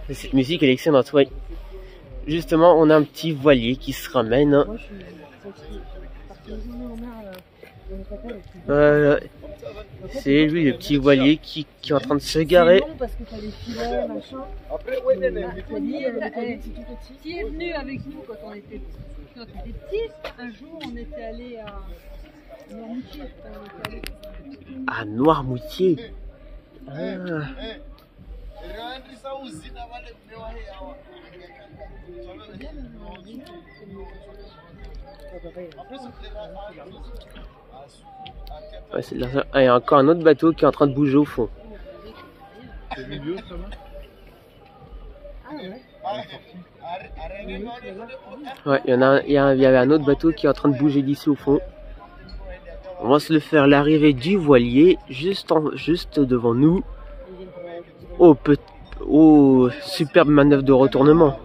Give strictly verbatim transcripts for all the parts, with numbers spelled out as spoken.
Cette musique elle est excellente, ouais. Justement, on a un petit voilier qui se ramène. Euh, c'est lui le petit voilier qui, qui est en train de se garer. Qui est venu avec nous quand on était quand on était petits. Un jour, on était allé à Noirmoutier. À Noirmoutier. Ah. Ouais, c'est là, ah, il y a encore un autre bateau qui est en train de bouger au fond. Ouais, il y en a, il y a, il y avait un autre bateau qui est en train de bouger d'ici au fond. On va se le faire l'arrivée du voilier juste en, juste devant nous. Au, petit, au superbe manœuvre de retournement.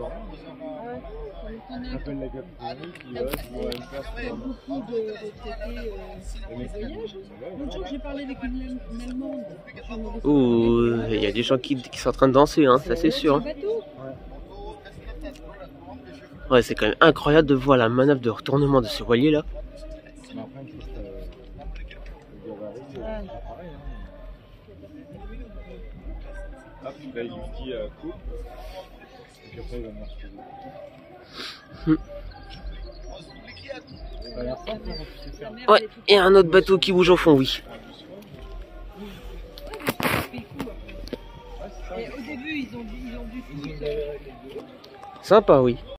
Oh, il y a des gens qui, qui sont en train de danser, hein, ça c'est sûr. Hein. Ouais, c'est quand même incroyable de voir la manœuvre de retournement de ce voilier là. Hmm. Ouais, et un autre bateau qui bouge au fond, oui. Sympa, oui.